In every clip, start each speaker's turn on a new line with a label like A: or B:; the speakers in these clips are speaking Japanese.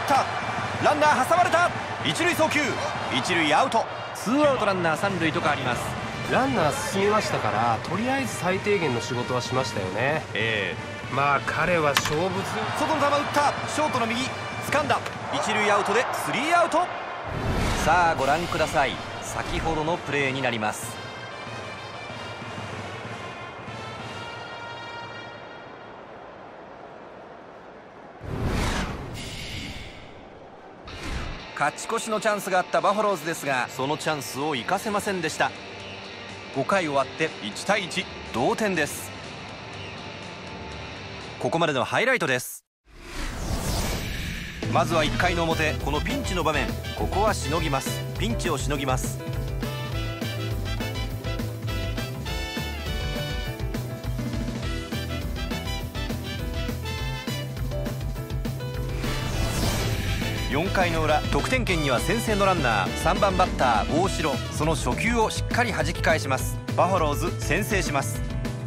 A: ったランナー挟まれた一塁送球一塁アウト2アウトランナー3塁と変わります。
B: ランナー進みましたからとりあえず最低限の仕事はしましたよね。まあ彼は勝負強い。
A: 外の球打ったショートの右掴んだ一塁アウトでスリーアウト。さあご覧ください。先ほどのプレーになります。勝ち越しのチャンスがあったバファローズですがそのチャンスを生かせませんでした。5回終わって1対1同点です。ここまでのハイライトです。まずは1回の表このピンチの場面ここはしのぎます。ピンチをしのぎます。4回の裏得点圏には先制のランナー3番バッター大城その初球をしっかり弾き返します。バファローズ先制します。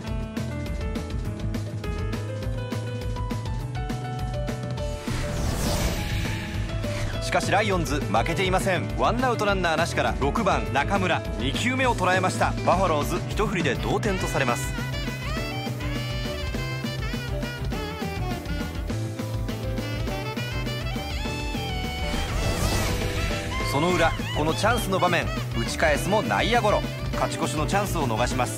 A: しかしライオンズ負けていません。ワンアウトランナーなしから6番中村2球目を捉えました。バファローズ一振りで同点とされます。その裏このチャンスの場面打ち返すも内野ゴロ勝ち越しのチャンスを逃します。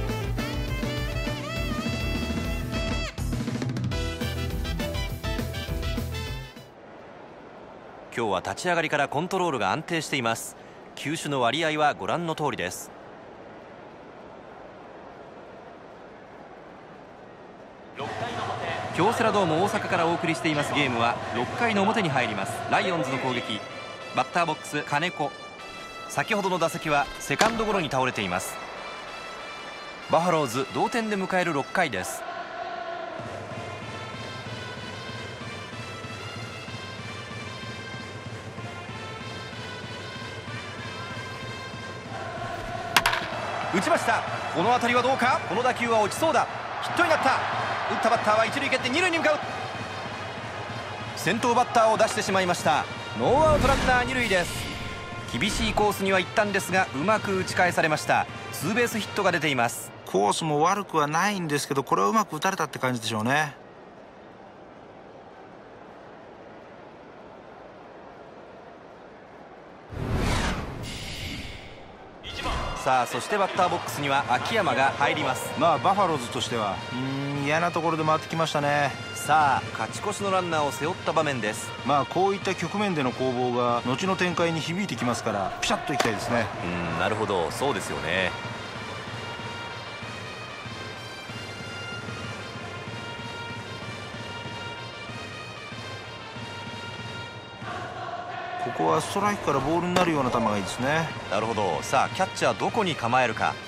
A: 今日は立ち上がりからコントロールが安定しています。球種の割合はご覧の通りです。京セラドーム大阪からお送りしていますゲームは6回の表に入ります。ライオンズの攻撃バッターボックス金子先ほどの打席はセカンドゴロに倒れています。バファローズ同点で迎える6回です。打ちました。この当たりはどうか。この打球は落ちそうだ。ヒットになった。打ったバッターは一塁蹴って二塁に向かう。先頭バッターを出してしまいました。ノーアウトランナー二塁です。厳しいコースには行ったんですがうまく打ち返されました。ツーベースヒットが出ています。
C: コースも悪くはないんですけどこれはうまく打たれたって感じでしょうね。
A: さあそしてバッターボックスには秋山が入ります。
C: バファローズとしては嫌なところで回ってきましたね。
A: さあ勝ち越しのランナーを背負った場面です。
C: こういった局面での攻防が後の展開に響いてきますからピシャッといきたいですね。
A: なるほどそうですよね。
C: ここはストライクからボールになるような球がいいですね。
A: なるほど。さあキャッチャーどこに構えるか。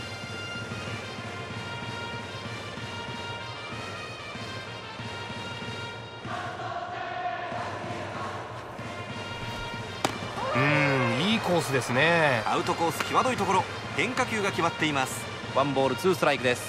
B: いいコースですね。
A: アウトコース際どいところ変化球が決まっています。ワンボールツーストライクです。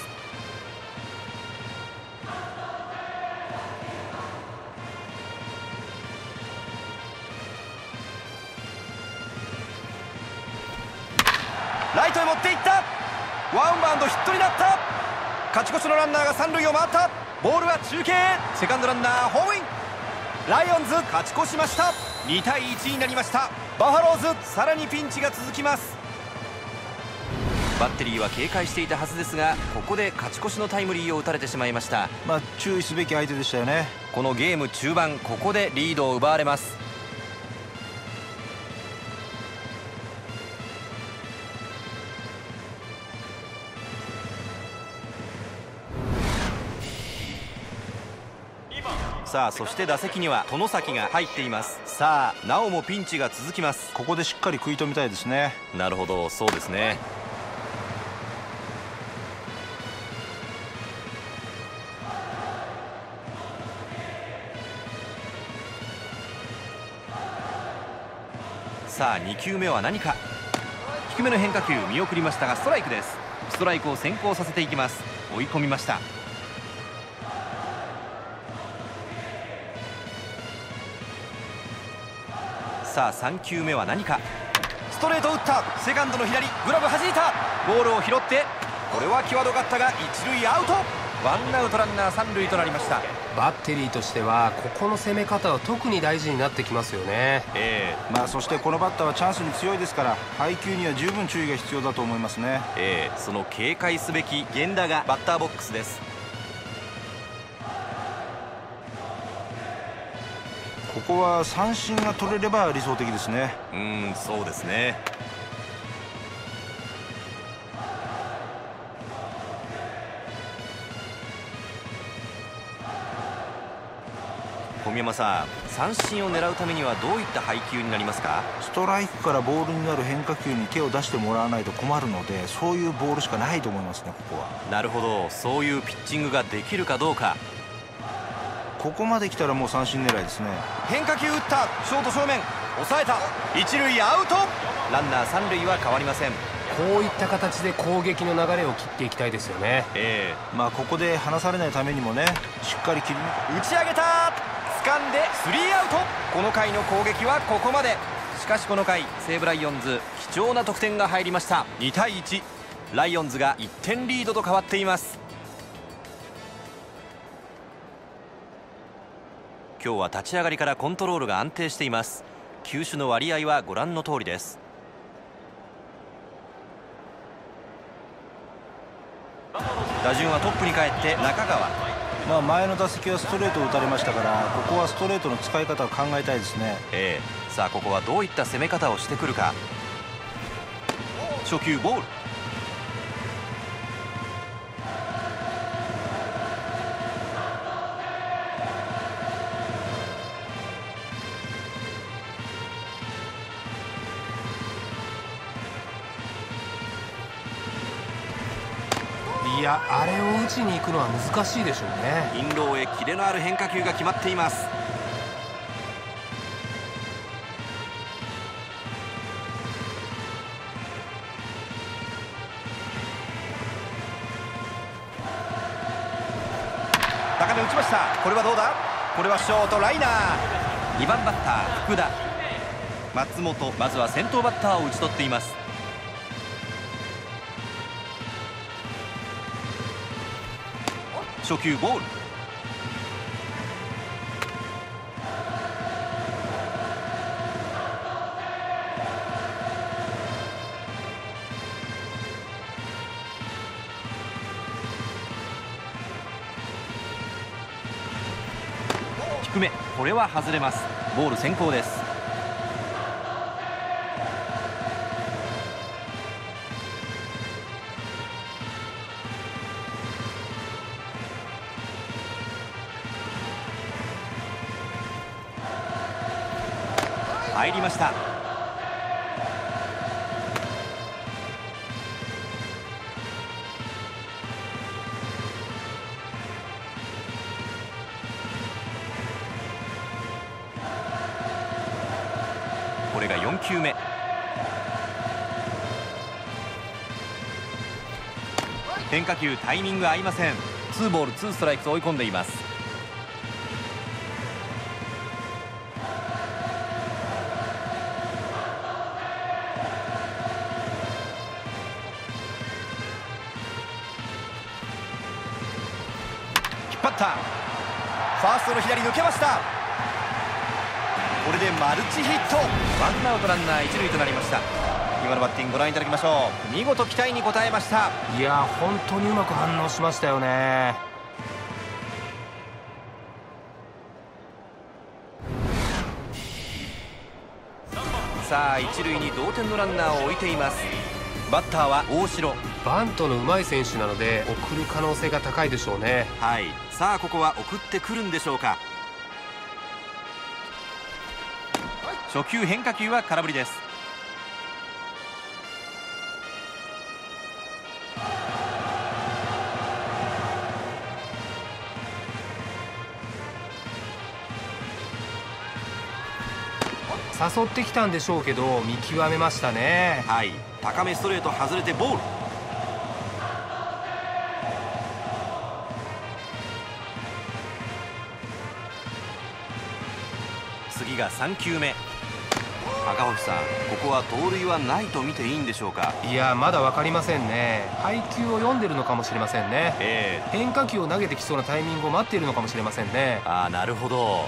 A: ライトへ持っていった。ワンバウンドヒットになった。勝ち越しのランナーが三塁を回った。ボールは中継セカンドランナーホームイン。ライオンズ勝ち越しました。2対1になりました。バファローズさらにピンチが続きます。バッテリーは警戒していたはずですがここで勝ち越しのタイムリーを打たれてしまいました。
C: 注意すべき相手でしたよね。
A: このゲーム中盤ここでリードを奪われます。さあそして打席には外崎が入っています。さあなおもピンチが続きます。
C: ここでしっかり食い止めたいですね。
A: なるほどそうですね。さあ2球目は何か。低めの変化球見送りましたがストライクです。ストライクを先行させていきます。追い込みました。 さあ3球目は何か。ストレート打った。セカンドの左、グラブ弾いた。ボールを拾って、これは際どかったが一塁アウト。ワンアウトランナー三塁となりました。
B: バッテリーとしてはここの攻め方は特に大事になってきますよね。
C: そしてこのバッターはチャンスに強いですから、配球には十分注意が必要だと思いますね。
A: その警戒すべき源田がバッターボックスです。
C: ここは三振が取れれば理想的ですね。
A: そうですね。小宮山さん、三振を狙うためにはどういった配球になりますか？
C: ストライクからボールになる変化球に手を出してもらわないと困るので、そういうボールしかないと思いますね、ここは。
A: なるほど、そういうピッチングができるかどうか。
C: ここまで来たらもう三振狙いですね。
A: 変化球打った。ショート正面抑えた。一塁アウト。ランナー三塁は変わりません。
B: こういった形で攻撃の流れを切っていきたいですよね。
C: ここで離されないためにもね、しっかり切り
A: 打ち上げた。掴んでスリーアウト。この回の攻撃はここまで。しかしこの回西武ライオンズ貴重な得点が入りました。2対1、ライオンズが1点リードと変わっています。今日は立ち上がりからコントロールが安定しています。球種の割合はご覧の通りです。打順はトップに帰って中川。
C: 前の打席はストレートを打たれましたから、ここはストレートの使い方を考えたいですね。
A: さあここはどういった攻め方をしてくるか。初球ボール。
B: いや、あれを打ちに行くのは難しいでしょうね。
A: インローへキレのある変化球が決まっています。高め打ちました。これはどうだ。これはショートライナー。2番バッター福田、松本、まずは先頭バッターを打ち取っています。初球ボール。低め、これは外れます。ボール先行です。入りました。これが4球目。変化球タイミング合いません。2ボール2ストライクと追い込んでいます。引っ張った。ファーストの左抜けました。これでマルチヒット。ワンアウトランナー一塁となりました。今のバッティングご覧いただきましょう。見事期待に応えました。
B: いや、本当にうまく反応しましたよね。
A: さあ一塁に同点のランナーを置いています。バッターは大城。
B: バントの上手い選手なので送る可能性が高いでしょうね。
A: さあここは送ってくるんでしょうか。初球変化球は空振りです。
B: 誘ってきたんでしょうけど見極めましたね。
A: 高めストレート外れてボール。次が3球目。 赤星さん、ここは盗塁はないと見ていいんでしょうか？
B: いや、まだ分かりませんね。配球を読んでるのかもしれませんね。変化球を投げてきそうなタイミングを待っているのかもしれませんね。
A: ああ、なるほど。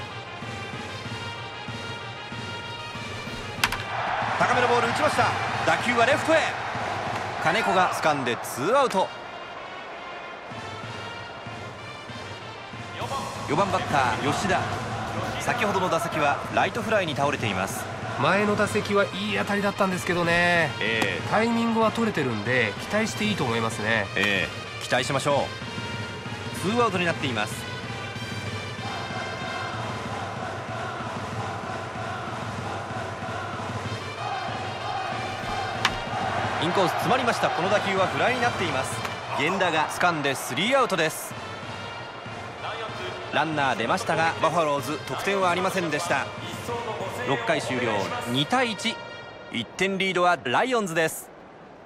A: 高めのボール打ちました。打球はレフトへ。金子が掴んで2アウト。4番バッター吉田、先ほどの打席はライトフライに倒れています。
B: 前の打席はいい当たりだったんですけどね、タイミングは取れてるんで期待していいと思いますね。
A: 期待しましょう。2アウトになっています。インコース詰まりました。この打球はフライになっています。源田が掴んで3アウトです。ランナー出ましたがバファローズ得点はありませんでした。6回終了、2対1、1点リードはライオンズです。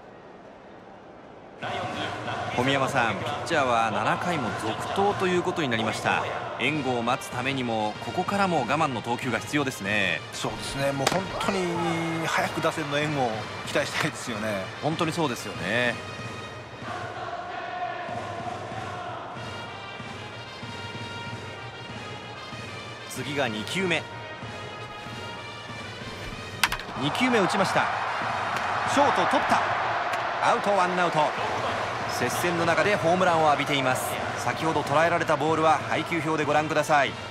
A: 小宮山さん、ピッチャーは7回も続投ということになりました。援護を待つためにもここからも我慢の投球が必要ですね。
C: そうですね、もう本当に早く打線の援護を期待したいですよね。
A: 本当にそうですよね。次が2球目。2球目打ちました。ショート取った。アウト、ワンアウト。接戦の中でホームランを浴びています。先ほど捉えられたボールは配球表でご覧ください。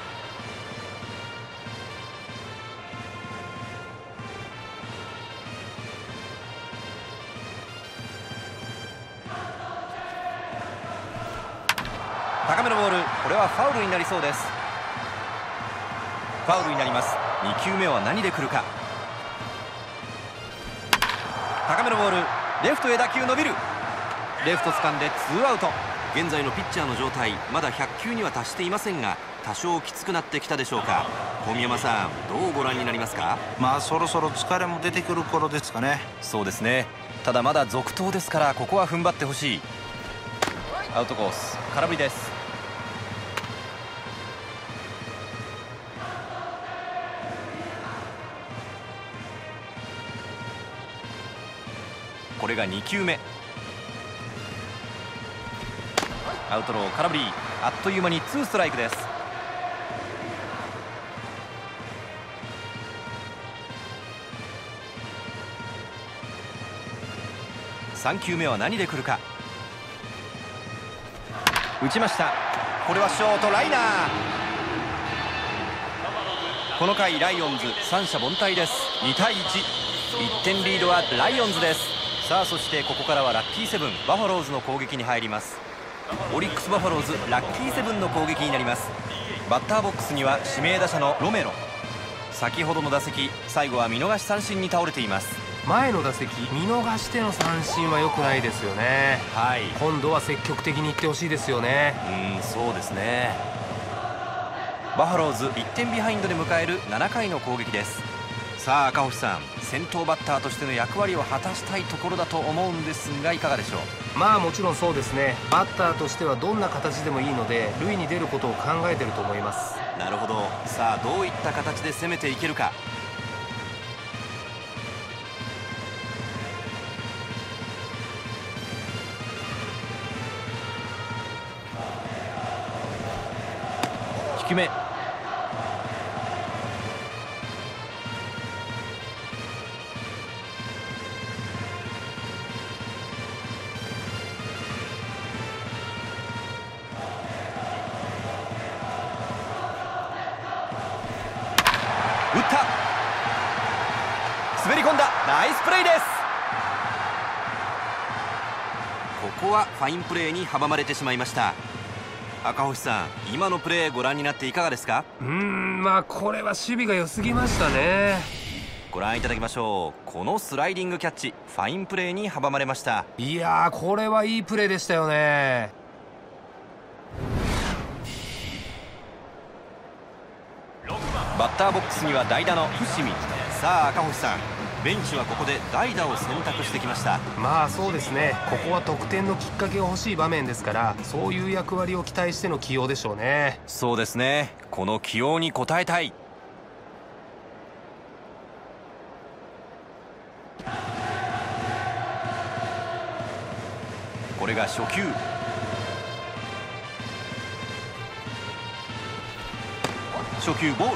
A: 高めのボール、これはファウルになりそうです。ファウルになります。2球目は何で来るか。高めのボール、レフトへ打球伸びる。レフト掴んで2アウト。現在のピッチャーの状態、まだ100球には達していませんが多少きつくなってきたでしょうか。小宮山さん、どうご覧になりますか？
C: そろそろ疲れも出てくる頃ですかね。
A: そうですね。ただまだ続投ですからここは踏ん張ってほしい。アウトコース、空振りです。これが2球目。アウトロー、空振り。あっという間に2ストライクです。3球目は何で来るか。打ちました。これはショートライナー。この回ライオンズ三者凡退です。2対1、1点リードはライオンズです。さあ、そしてここからはラッキーセブンバファローズの攻撃に入ります。オリックスバファローズラッキーセブンの攻撃になります。バッターボックスには指名打者のロメロ。先ほどの打席、最後は見逃し三振に倒れています。
B: 前の打席見逃しての三振は良くないですよね。今度は積極的にいってほしいですよね。
A: そうですね。バファローズ1点ビハインドで迎える7回の攻撃です。さあ赤星さん、先頭バッターとしての役割を果たしたいところだと思うんですがいかがでしょう？
B: もちろんそうですね。バッターとしてはどんな形でもいいので塁に出ることを考えてると思います。
A: なるほど。さあ、どういった形で攻めていけるか。低め。打った。滑り込んだ。ナイスプレーです。ここはファインプレーに阻まれてしまいました。赤星さん、今のプレーご覧になっていかがですか？
B: これは守備が良すぎましたね。
A: ご覧いただきましょう。このスライディングキャッチ、ファインプレーに阻まれました。
B: いやー、これはいいプレーでしたよね。
A: バッターボックスには代打の伏見。さあ赤星さん、ベンチはここで代打を選択してきました。
B: そうですね。ここは得点のきっかけが欲しい場面ですから、そういう役割を期待しての起用でしょうね。
A: そうですね。この起用に応えたい。 れが初球。初球ボール。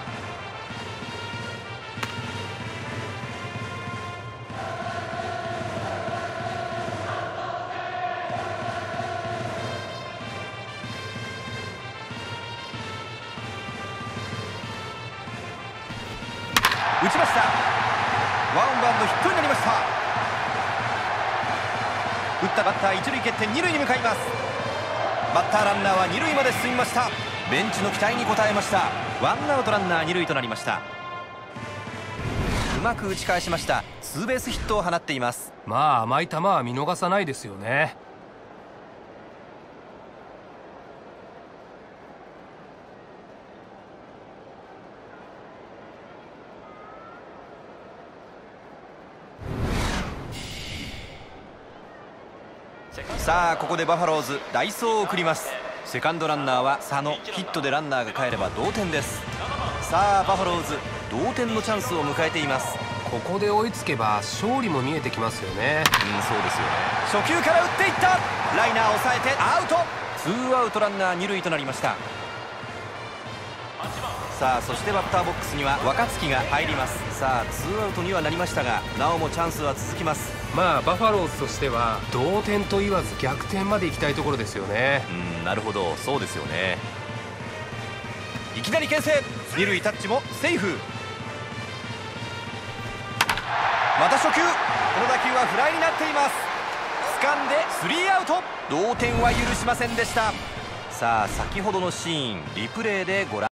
A: 打ちました。ワンバウンドヒットになりました。打ったバッター一塁蹴って二塁に向かいます。バッターランナーは二塁まで進みました。ベンチの期待に応えました。ワンアウトランナー二塁となりました。うまく打ち返しました。ツーベースヒットを放っています。
B: まあ甘い球は見逃さないですよね。
A: さあここでバファローズ代走を送ります。セカンドランナーは佐野。ヒットでランナーが帰れば同点です。さあバファローズ同点のチャンスを迎えています。
B: ここで追いつけば勝利も見えてきますよね。
A: そうですよね。初球から打っていった。ライナーを抑えてアウト。ツーアウトランナー二塁となりました。さあそしてバッターボックスには若月が入ります。さあツーアウトにはなりましたがなおもチャンスは続きます。
B: まあバファローズとしては同点と言わず逆転まで行きたいところですよね。
A: なるほど、そうですよね。いきなり牽制。二塁タッチもセーフ。また初球。この打球はフライになっています。掴んでスリーアウト。同点は許しませんでした。さあ先ほどのシーンリプレイでご覧